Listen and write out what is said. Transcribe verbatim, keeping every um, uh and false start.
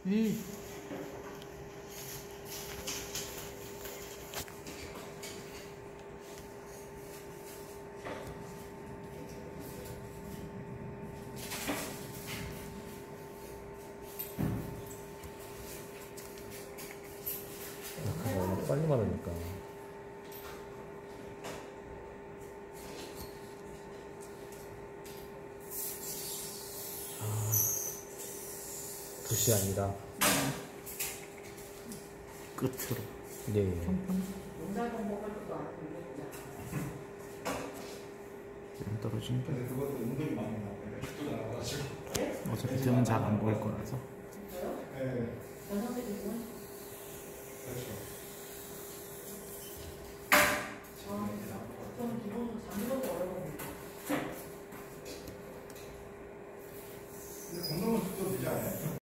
이 너무 빨리 마르니까. 아, 붓이 아니라 끝으로. 네. 안 떨어지니까. 근데 그것도 운동이 많이 나와요. 또 나와가지고. 어차피 등은 잘 안 보일 거라서. 네. 그렇죠. 근데 운동은 또 되지 않아요?